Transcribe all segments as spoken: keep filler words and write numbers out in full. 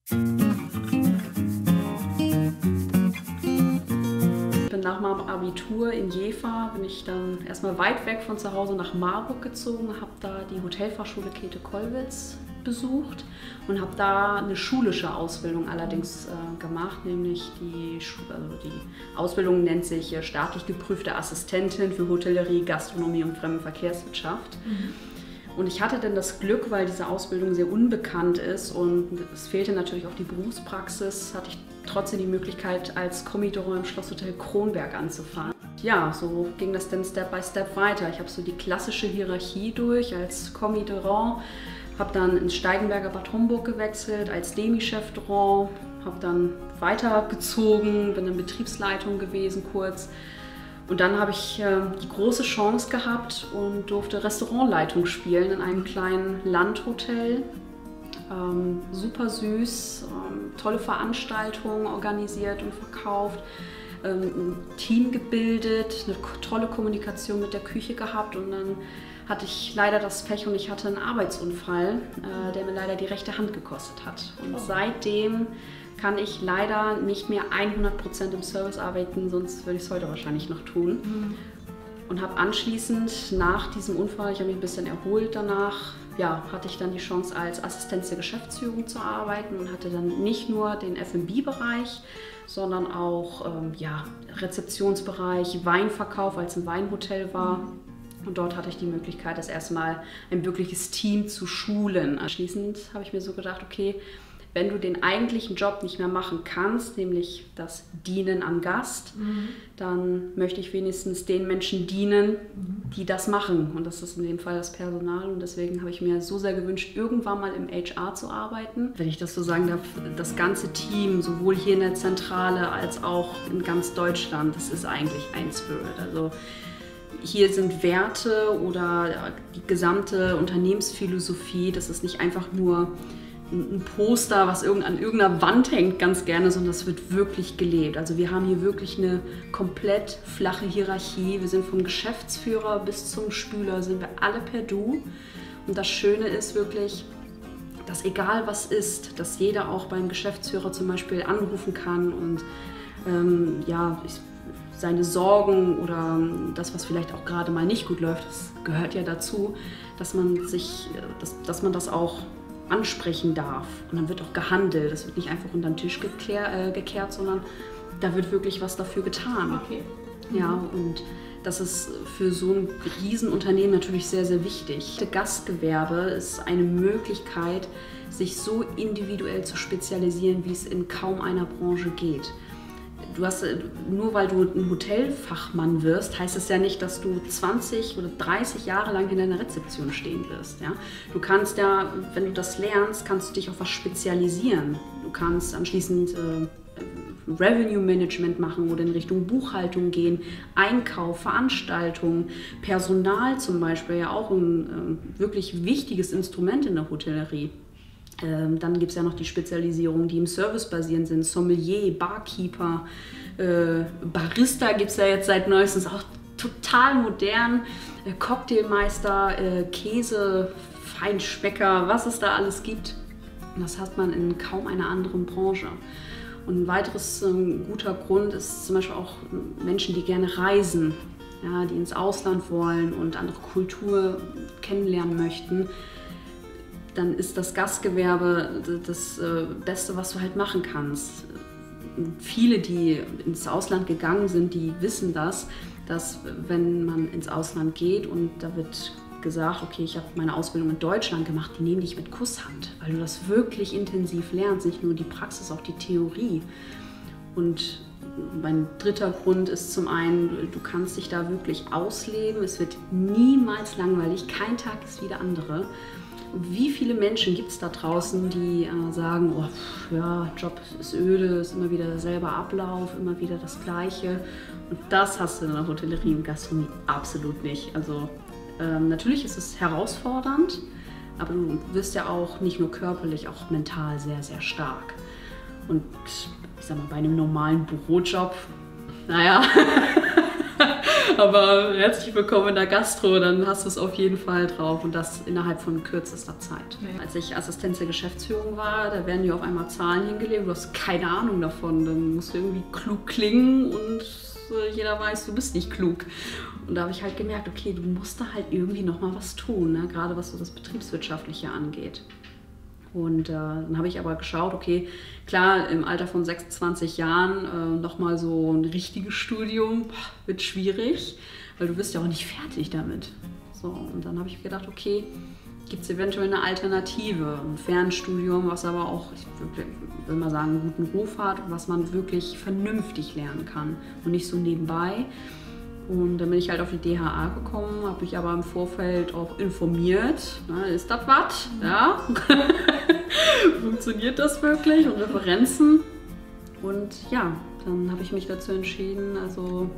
Nach meinem Abitur in Jever bin ich dann erstmal weit weg von zu Hause nach Marburg gezogen, habe da die Hotelfachschule Käthe-Kollwitz besucht und habe da eine schulische Ausbildung allerdings äh, gemacht, nämlich die, also die Ausbildung nennt sich äh, staatlich geprüfte Assistentin für Hotellerie, Gastronomie und Fremdenverkehrswirtschaft. Mhm. Und ich hatte dann das Glück, weil diese Ausbildung sehr unbekannt ist und es fehlte natürlich auch die Berufspraxis, hatte ich trotzdem die Möglichkeit, als Kommidorant im Schlosshotel Kronberg anzufangen. Ja, so ging das dann Step by Step weiter. Ich habe so die klassische Hierarchie durch als Kommidorant, habe dann ins Steigenberger Bad Homburg gewechselt als Demi-Chef-Dorant, habe dann weitergezogen, bin in Betriebsleitung gewesen kurz. Und dann habe ich äh, die große Chance gehabt und durfte Restaurantleitung spielen in einem kleinen Landhotel. Ähm, super süß, ähm, tolle Veranstaltungen organisiert und verkauft, ähm, ein Team gebildet, eine tolle Kommunikation mit der Küche gehabt und dann hatte ich leider das Pech und ich hatte einen Arbeitsunfall, äh, der mir leider die rechte Hand gekostet hat. Und oh. seitdem kann ich leider nicht mehr hundert Prozent im Service arbeiten, sonst würde ich es heute wahrscheinlich noch tun. Mhm. Und habe anschließend nach diesem Unfall, ich habe mich ein bisschen erholt danach, ja, hatte ich dann die Chance als Assistenz der Geschäftsführung zu arbeiten und hatte dann nicht nur den F und B-Bereich, sondern auch ähm, ja, Rezeptionsbereich, Weinverkauf, als ein Weinhotel war. Mhm. Und dort hatte ich die Möglichkeit, das erstmal ein wirkliches Team zu schulen. Anschließend habe ich mir so gedacht, okay, wenn du den eigentlichen Job nicht mehr machen kannst, nämlich das Dienen am Gast, mhm. dann möchte ich wenigstens den Menschen dienen, die das machen. Und das ist in dem Fall das Personal. Und deswegen habe ich mir so sehr gewünscht, irgendwann mal im H R zu arbeiten. Wenn ich das so sagen darf, das ganze Team, sowohl hier in der Zentrale als auch in ganz Deutschland, das ist eigentlich ein Spirit. Also hier sind Werte oder die gesamte Unternehmensphilosophie, das ist nicht einfach nur ein Poster, was an irgendeiner Wand hängt, ganz gerne, sondern das wird wirklich gelebt. Also wir haben hier wirklich eine komplett flache Hierarchie. Wir sind vom Geschäftsführer bis zum Spüler, sind wir alle per Du. Und das Schöne ist wirklich, dass egal was ist, dass jeder auch beim Geschäftsführer zum Beispiel anrufen kann und ähm, ja, ich, seine Sorgen oder das, was vielleicht auch gerade mal nicht gut läuft, das gehört ja dazu, dass man sich, dass, dass man das auch ansprechen darf. Und dann wird auch gehandelt. Das wird nicht einfach unter den Tisch geklär, äh, gekehrt, sondern da wird wirklich was dafür getan. Okay. Ja, und das ist für so ein Riesenunternehmen natürlich sehr, sehr wichtig. Das Gastgewerbe ist eine Möglichkeit, sich so individuell zu spezialisieren, wie es in kaum einer Branche geht. Du hast, nur weil du ein Hotelfachmann wirst, heißt es ja nicht, dass du zwanzig oder dreißig Jahre lang in deiner Rezeption stehen wirst. Ja? Du kannst ja, wenn du das lernst, kannst du dich auf was spezialisieren. Du kannst anschließend äh, Revenue Management machen oder in Richtung Buchhaltung gehen, Einkauf, Veranstaltungen, Personal zum Beispiel, ja auch ein äh, wirklich wichtiges Instrument in der Hotellerie. Ähm, dann gibt es ja noch die Spezialisierungen, die im Service basierend sind, Sommelier, Barkeeper, äh, Barista gibt es ja jetzt seit neuestem, auch total modern, äh, Cocktailmeister, äh, Käse, Feinschmecker, was es da alles gibt. Und das hat man in kaum einer anderen Branche. Und ein weiteres äh, guter Grund ist zum Beispiel auch Menschen, die gerne reisen, ja, die ins Ausland wollen und andere Kultur kennenlernen möchten. Dann ist das Gastgewerbe das Beste, was du halt machen kannst. Viele, die ins Ausland gegangen sind, die wissen das, dass wenn man ins Ausland geht und da wird gesagt, okay, ich habe meine Ausbildung in Deutschland gemacht, die nehmen dich mit Kusshand, weil du das wirklich intensiv lernst, nicht nur die Praxis, auch die Theorie. Und mein dritter Grund ist zum einen, du kannst dich da wirklich ausleben, es wird niemals langweilig, kein Tag ist wie der andere. Wie viele Menschen gibt es da draußen, die äh, sagen, oh, pff, ja, Job ist öde, ist immer wieder derselbe Ablauf, immer wieder das Gleiche. Und das hast du in der Hotellerie und Gastronomie absolut nicht. Also ähm, natürlich ist es herausfordernd, aber du wirst ja auch nicht nur körperlich, auch mental sehr, sehr stark. Und ich sag mal, bei einem normalen Bürojob, naja, Aber herzlich willkommen in der Gastro, dann hast du es auf jeden Fall drauf und das innerhalb von kürzester Zeit. Ja. Als ich Assistenz der Geschäftsführung war, da werden dir auf einmal Zahlen hingelegt, du hast keine Ahnung davon, dann musst du irgendwie klug klingen und jeder weiß, du bist nicht klug. Und da habe ich halt gemerkt, okay, du musst da halt irgendwie nochmal was tun, ne? Gerade was so das Betriebswirtschaftliche angeht. Und äh, dann habe ich aber geschaut, okay, klar, im Alter von sechsundzwanzig Jahren äh, nochmal so ein richtiges Studium boah, wird schwierig, weil du bist ja auch nicht fertig damit. So, und dann habe ich gedacht, okay, gibt es eventuell eine Alternative, ein Fernstudium, was aber auch, ich will mal sagen, einen guten Ruf hat, was man wirklich vernünftig lernen kann und nicht so nebenbei. Und dann bin ich halt auf die D H A gekommen, habe mich aber im Vorfeld auch informiert. Na, ist das was? Ja. Funktioniert das wirklich? Und Referenzen. Und ja, dann habe ich mich dazu entschieden, also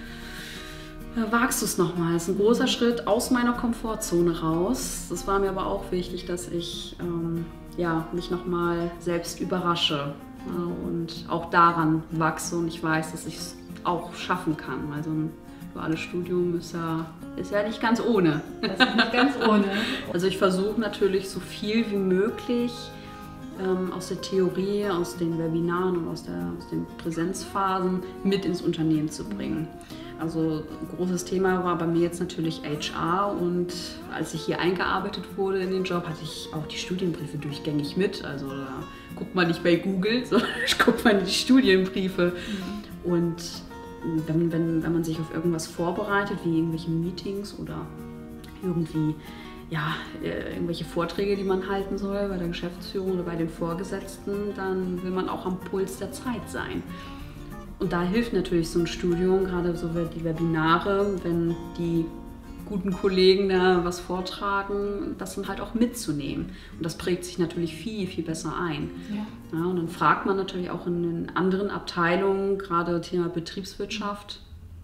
ja, wagst du es nochmal. Das ist ein großer Schritt aus meiner Komfortzone raus. Das war mir aber auch wichtig, dass ich ähm, ja, mich nochmal selbst überrasche ja, und auch daran wachse und ich weiß, dass ich es auch schaffen kann. Also ein duales Studium ist ja, ist ja nicht ganz ohne. Das ist nicht ganz ohne. Also ich versuche natürlich so viel wie möglich ähm, aus der Theorie, aus den Webinaren und aus, der, aus den Präsenzphasen mit ins Unternehmen zu bringen. Also ein großes Thema war bei mir jetzt natürlich H R und als ich hier eingearbeitet wurde in den Job, hatte ich auch die Studienbriefe durchgängig mit. Also da guckt man nicht bei Google, sondern guckt man in die Studienbriefe. Mhm. Und Wenn, wenn, wenn man sich auf irgendwas vorbereitet, wie irgendwelche Meetings oder irgendwie ja, irgendwelche Vorträge, die man halten soll bei der Geschäftsführung oder bei den Vorgesetzten, dann will man auch am Puls der Zeit sein. Und da hilft natürlich so ein Studium, gerade so die Webinare, wenn die guten Kollegen da was vortragen, das dann halt auch mitzunehmen. Und das prägt sich natürlich viel, viel besser ein. Ja. Ja, und dann fragt man natürlich auch in den anderen Abteilungen, gerade Thema Betriebswirtschaft,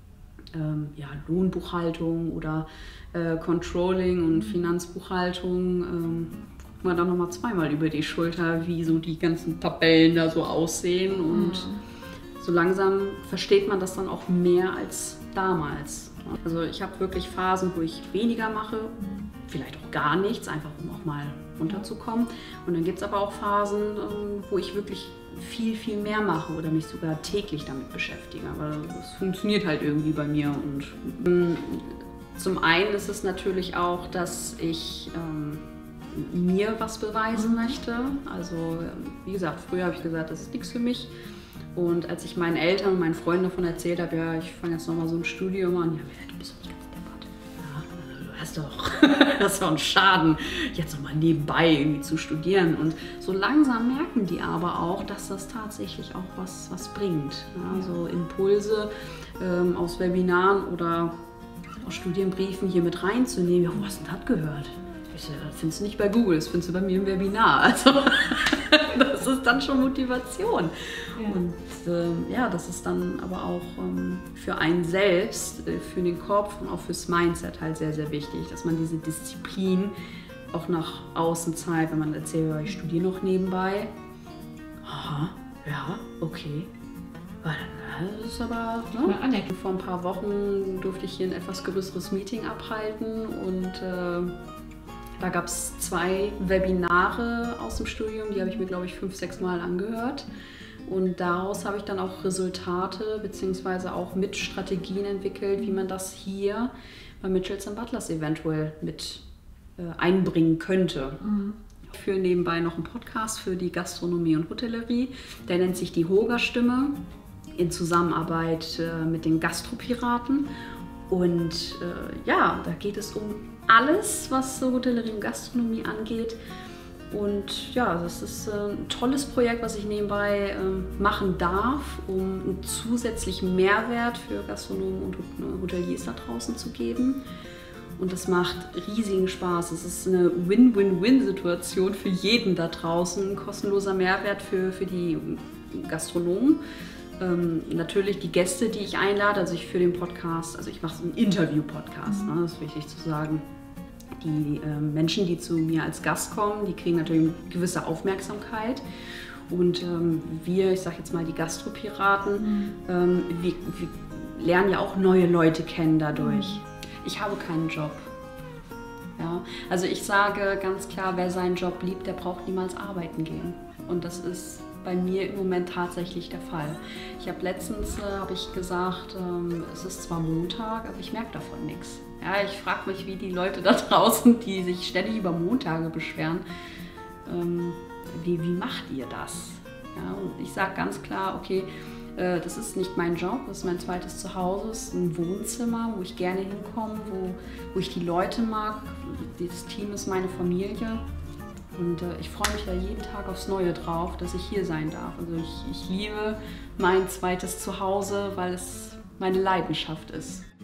ähm, ja, Lohnbuchhaltung oder äh, Controlling und Finanzbuchhaltung, ähm, guckt man dann nochmal zweimal über die Schulter, wie so die ganzen Tabellen da so aussehen. Und mhm. so langsam versteht man das dann auch mehr als damals. Also ich habe wirklich Phasen, wo ich weniger mache, vielleicht auch gar nichts, einfach um auch mal runterzukommen. Und dann gibt es aber auch Phasen, wo ich wirklich viel, viel mehr mache oder mich sogar täglich damit beschäftige. Aber das funktioniert halt irgendwie bei mir. Und zum einen ist es natürlich auch, dass ich ähm, mir was beweisen möchte. Also wie gesagt, früher habe ich gesagt, das ist nichts für mich. Und als ich meinen Eltern und meinen Freunden davon erzählt habe, ja, ich fange jetzt nochmal so ein Studium an, ja, du bist doch nicht ganz deppert. Ja, du hast doch, das ist doch ein Schaden, jetzt nochmal nebenbei irgendwie zu studieren. Und so langsam merken die aber auch, dass das tatsächlich auch was, was bringt. Ja, so Impulse ähm, aus Webinaren oder aus Studienbriefen hier mit reinzunehmen. Ja, wo hast du denn das gehört? Ich so, das findest du nicht bei Google, das findest du bei mir im Webinar. Also das ist dann schon Motivation. Ja. Und äh, ja, das ist dann aber auch ähm, für einen selbst, äh, für den Kopf und auch fürs Mindset halt sehr, sehr wichtig, dass man diese Disziplin auch nach außen zeigt, wenn man erzählt, ich studiere noch nebenbei. Aha, ja, okay. Das ist aber, ne? Vor ein paar Wochen durfte ich hier ein etwas größeres Meeting abhalten und äh, da gab es zwei Webinare aus dem Studium, die habe ich mir, glaube ich, fünf, sechs Mal angehört. Und daraus habe ich dann auch Resultate bzw. auch mit Strategien entwickelt, wie man das hier bei Mitchells and Butlers eventuell mit äh, einbringen könnte. Mhm. Ich führe nebenbei noch einen Podcast für die Gastronomie und Hotellerie. Der nennt sich die Hoga-Stimme in Zusammenarbeit äh, mit den Gastropiraten. Und äh, ja, da geht es um alles, was so Hotellerie und Gastronomie angeht. Und ja, das ist ein tolles Projekt, was ich nebenbei äh, machen darf, um einen zusätzlichen Mehrwert für Gastronomen und Hoteliers da draußen zu geben. Und das macht riesigen Spaß. Es ist eine Win-Win-Win-Situation für jeden da draußen, ein kostenloser Mehrwert für, für die Gastronomen. Ähm, natürlich die Gäste, die ich einlade, also ich für den Podcast, also ich mache so einen Interview-Podcast, ne, das ist wichtig zu sagen. Die äh, Menschen, die zu mir als Gast kommen, die kriegen natürlich eine gewisse Aufmerksamkeit. Und ähm, wir, ich sage jetzt mal die Gastropiraten, mhm. ähm, wir, wir lerne ja auch neue Leute kennen dadurch. Ich habe keinen Job. Ja, also ich sage ganz klar, wer seinen Job liebt, der braucht niemals arbeiten gehen. Und das ist bei mir im Moment tatsächlich der Fall. Ich habe letztens, äh, habe ich gesagt, ähm, es ist zwar Montag, aber ich merke davon nichts. Ja, ich frage mich, wie die Leute da draußen, die sich ständig über Montage beschweren, ähm, wie, wie macht ihr das? Ja, und ich sage ganz klar, okay, äh, das ist nicht mein Job, das ist mein zweites Zuhause, es ist ein Wohnzimmer, wo ich gerne hinkomme, wo, wo ich die Leute mag. Das Team ist meine Familie. Und äh, ich freue mich da jeden Tag aufs Neue drauf, dass ich hier sein darf. Also ich, ich liebe mein zweites Zuhause, weil es meine Leidenschaft ist.